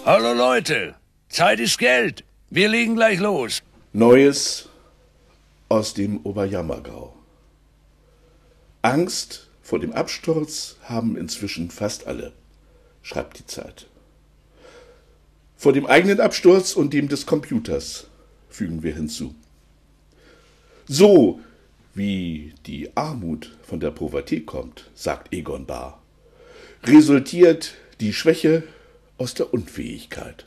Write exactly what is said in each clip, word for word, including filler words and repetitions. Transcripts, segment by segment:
Hallo Leute, Zeit ist Geld. Wir legen gleich los. Neues aus dem Oberjammergau. Angst vor dem Absturz haben inzwischen fast alle, schreibt die Zeit. Vor dem eigenen Absturz und dem des Computers, fügen wir hinzu. So wie die Armut von der Pubertät kommt, sagt Egon Bahr, resultiert die Schwäche aus der Unfähigkeit.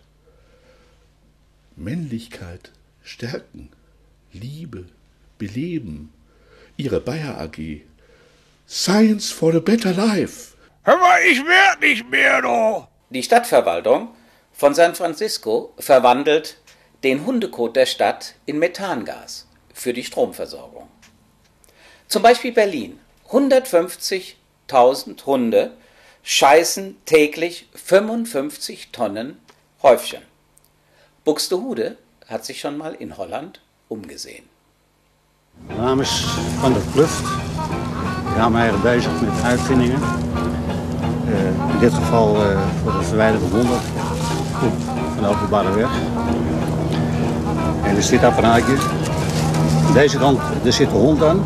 Männlichkeit stärken, Liebe, beleben, ihre Bayer A G. Science for a better life. Hör mal, ich werd nicht mehr, du! Die Stadtverwaltung von San Francisco verwandelt den Hundekot der Stadt in Methangas für die Stromversorgung. Zum Beispiel Berlin. hundertfünfzigtausend Hunde scheißen täglich fünfundfünfzig Tonnen Häufchen. Buxtehude hat sich schon mal in Holland umgesehen. Mijn naam is Van der Pluft. Ik hou me eigenlijk bezig met uitvindingen. Uh, in dit geval uh, voor de verwijderde honden van de openbare weg. En er zit apparaatje. Aan deze kant er zit de hond aan.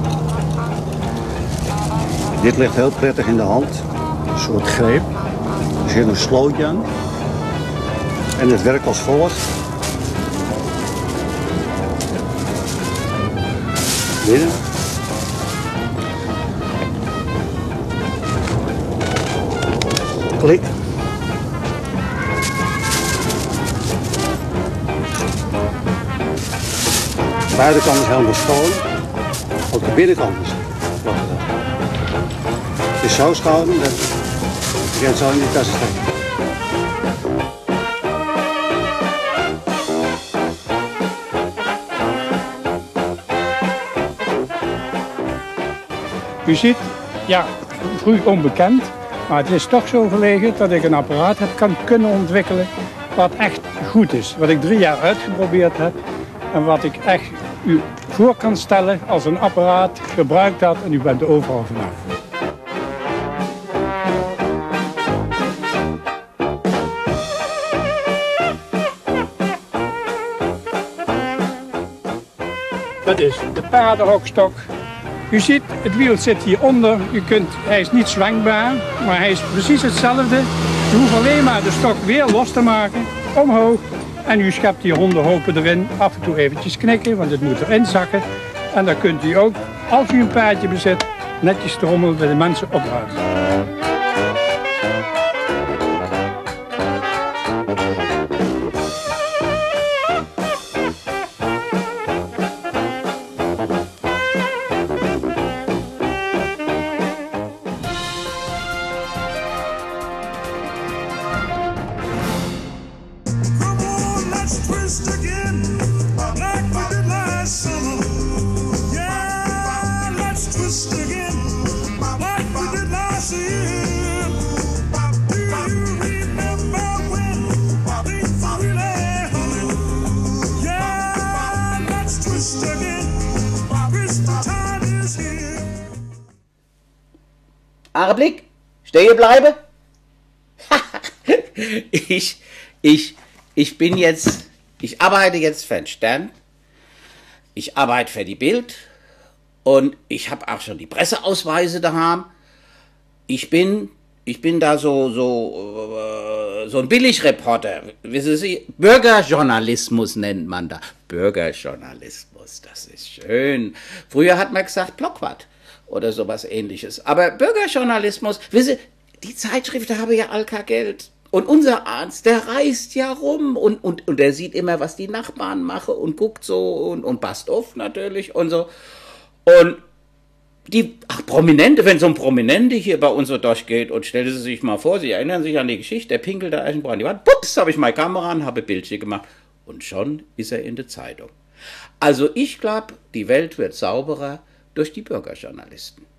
Dit ligt heel prettig in de hand. Een soort greep. Er zit een slootje aan. En het werkt als volgt. Binnen. Klik. De buitenkant is helemaal schoon. Ook de binnenkant is schoon. Het is zo schoon dat je kan het zo in die tas steken. U ziet, ja, vroeg onbekend, maar het is toch zo gelegen dat ik een apparaat heb kan kunnen ontwikkelen wat echt goed is. Wat ik drie jaar uitgeprobeerd heb en wat ik echt u voor kan stellen als een apparaat gebruikt had en u bent er overal vanaf. Dat is de paardenhokstok. U ziet, het wiel zit hieronder. U kunt, hij is niet zwankbaar, maar hij is precies hetzelfde. U hoeft alleen maar de stok weer los te maken, omhoog. En u schept die hondenhopen erin, af en toe eventjes knikken, want het moet erin zakken. En dan kunt u ook, als u een paardje bezit, netjes de rommel bij de mensen opruimen. Augenblick, stehen bleiben. ich, ich, ich bin jetzt, ich arbeite jetzt für den Stern, ich arbeite für die Bild und ich habe auch schon die Presseausweise daheim. Ich bin, ich bin da so, so, äh, so ein Billigreporter, wissen Sie, Bürgerjournalismus nennt man da. Bürgerjournalismus, das ist schön. Früher hat man gesagt Blockwart oder sowas Ähnliches. Aber Bürgerjournalismus, wissen Sie, die Zeitschriften haben ja all kein Geld. Und unser Arzt, der reist ja rum und, und, und der sieht immer, was die Nachbarn machen und guckt so und, und passt auf natürlich und so. Und die, ach, Prominente, wenn so ein Prominente hier bei uns so durchgeht und stellen Sie sich mal vor, Sie erinnern sich an die Geschichte, der pinkelt da Eichenbrand, die Wand, pups, habe ich meine Kamera an, habe Bildchen gemacht und schon ist er in der Zeitung. Also ich glaube, die Welt wird sauberer durch die Bürgerjournalisten.